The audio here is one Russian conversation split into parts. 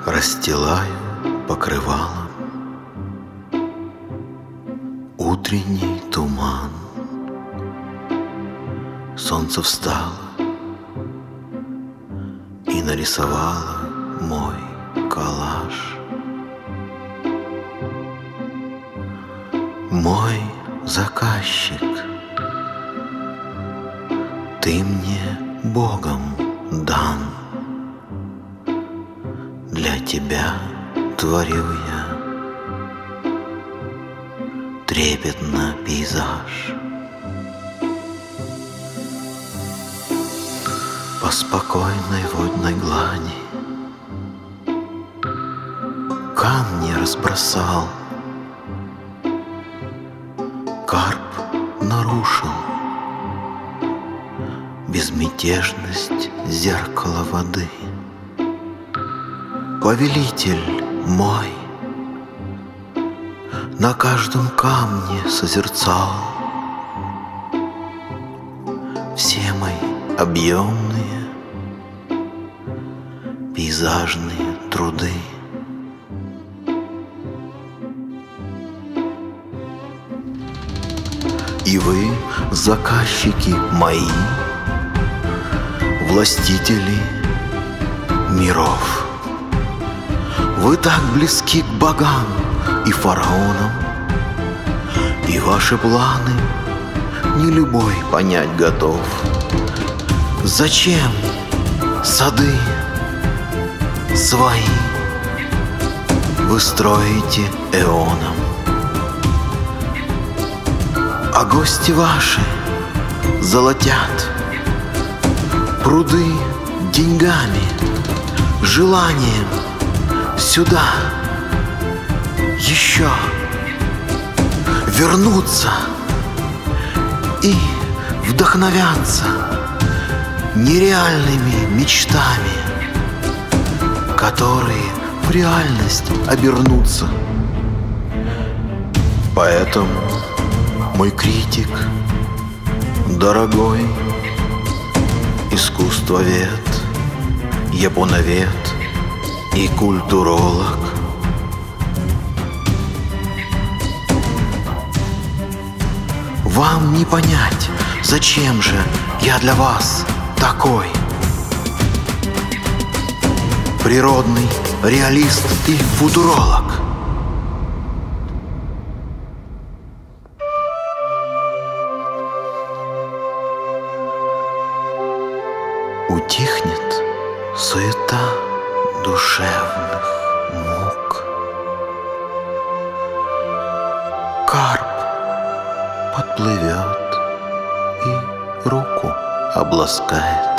Расстилаю покрывалом утренний туман. Солнце встало и нарисовало мой коллаж. Мой заказчик, ты мне Богом дан. Для тебя творю я трепетно пейзаж. По спокойной водной глади камни разбросал. Карп нарушил безмятежность зеркала воды. Повелитель мой на каждом камне созерцал все мои объемные пейзажные труды. И вы, заказчики мои, властители миров, вы так близки к богам и фараонам, и ваши планы не любой понять готов. Зачем сады свои вы строите эоном? А гости ваши золотят пруды деньгами, желанием сюда еще вернуться и вдохновяться нереальными мечтами, которые в реальность обернутся. Поэтому, мой критик, дорогой искусствовед, японовед и культуролог, вам не понять, зачем же я для вас такой. Природный реалист и футуролог. Утихнет суета душевных мук. Карп подплывет и руку обласкает.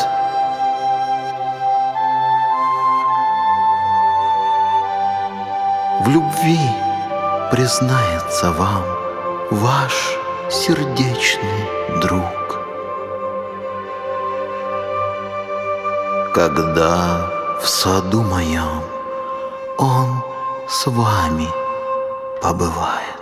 В любви признается вам ваш сердечный друг. Когда в саду моем он с вами побывает.